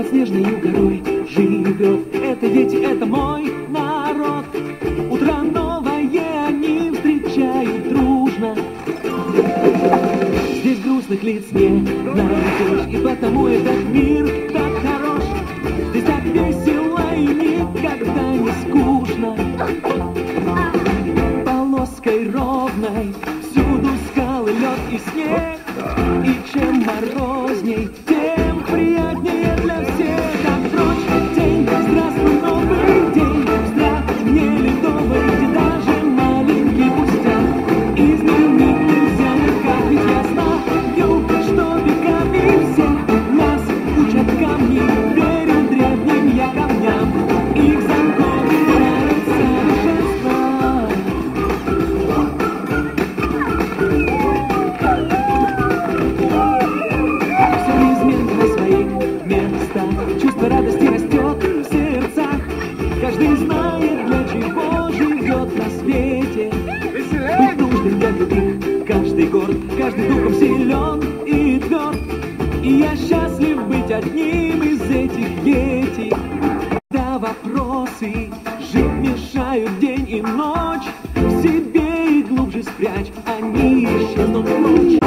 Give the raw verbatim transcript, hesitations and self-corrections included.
под снежной горой живет. Это дети, это мой народ. Утро новое они встречают дружно. Здесь грустных лиц не найдешь, и потому этот мир так хорош. Здесь так весело и никогда не скучно. Полоской ровной всюду скалы, лед и снег. И чем морозней, тем приятнее для всех. Как прочь день, здравствуй, новый день. Здравствуй, ледовый, где даже маленький пустяк изменить нельзя никак. Ведь я знаю, что веками всех нас учат камни. Верю древним я камням, их законы правят совершенство. Все неизменно на своих местах, чувство радости растет в сердцах. Каждый знает, для чего живет на свете. Быть нужным для других, каждый горд, каждый духом силен и тверд. И я счастлив быть одним из этих йети. Когда вопросы жить мешают день и ночь, в себе и глубже спрячь, они исчезнут в ночь.